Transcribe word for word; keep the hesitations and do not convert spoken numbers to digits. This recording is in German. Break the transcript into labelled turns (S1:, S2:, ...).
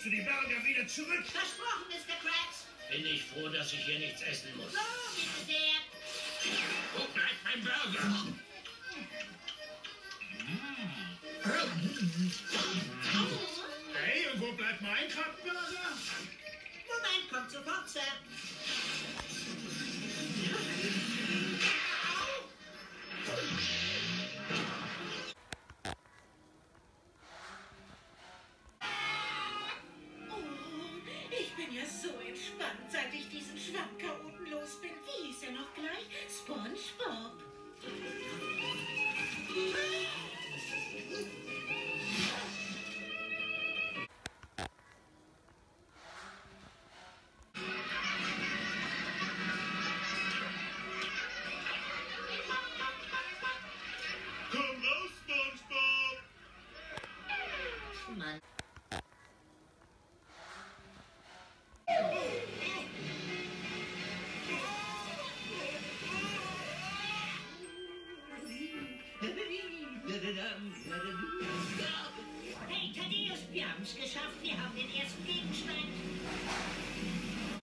S1: du die Burger wieder zurück?
S2: Versprochen, Mister Krabs.
S3: Bin ich froh, dass ich hier nichts essen muss.
S2: So, bitte sehr.
S3: Wo bleibt mein Burger?
S1: Hey, und wo bleibt mein Krabbenburger?
S2: Moment, kommt sofort, Sir.
S4: Ich bin ja so entspannt, seit ich diesen Schwammchaoten los bin. Wie hieß er noch gleich? SpongeBob.
S1: Komm raus, SpongeBob!
S2: Mann. Hey, Thaddeus, wir haben es geschafft. Wir haben den ersten Gegenstand.